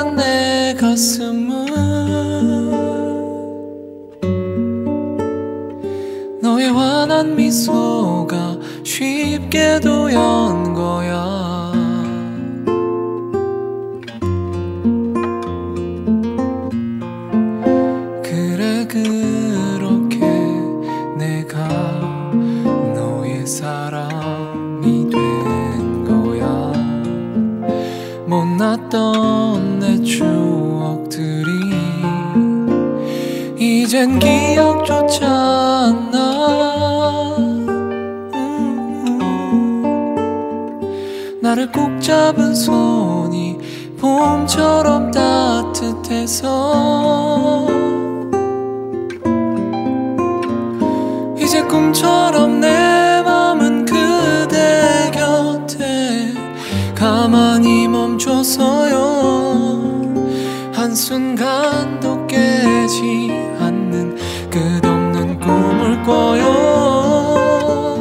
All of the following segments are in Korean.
난 내 가슴은 너의 환한 미소가 쉽게도 연 거야. 그래 그렇게 내가 너의 사람이 된 거야. 못났던 내 추억들이 이젠 기억조차 안 나. 나를 꼭 잡은 손이 봄처럼 따뜻해서 이제 꿈처럼 내 맘은 그대 곁에 가만히 멈춰서요. 한순간도 깨지 않는 끝없는 꿈을 꿔요.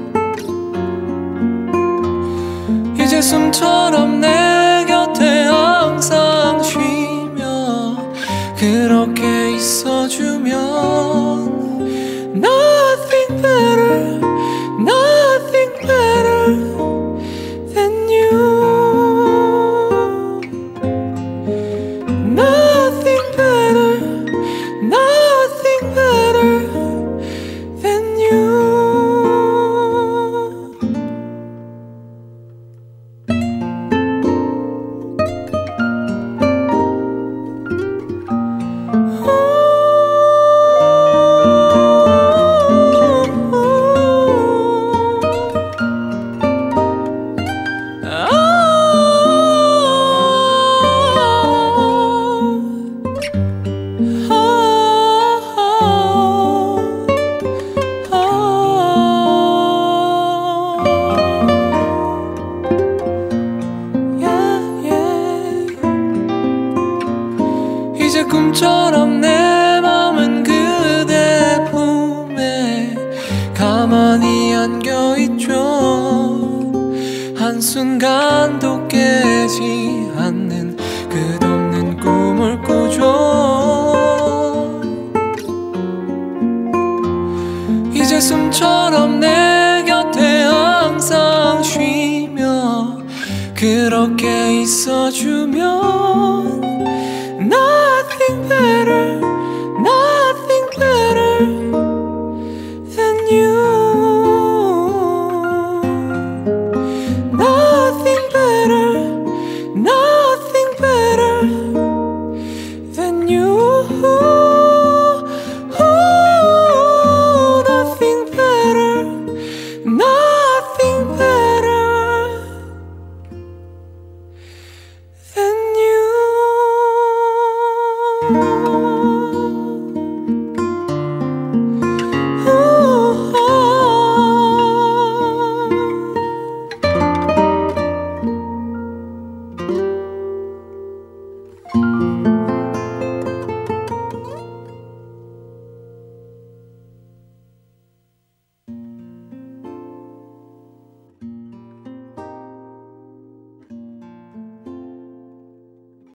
이제 숨처럼 내 곁에 항상 쉬며 그렇게 있어주면 Nothing better, nothing better than you. Nothing better, nothing better than you. 이제 꿈처럼 내 맘은 그대 품에 가만히 안겨있죠. 한순간도 깨지 않는 끝없는 꿈을 꾸죠. 이제 숨처럼 내 곁에 항상 쉬며 그렇게 있어주면 Nothing better, nothing better than you. Nothing better, nothing better than you. Nothing better, nothing better than you.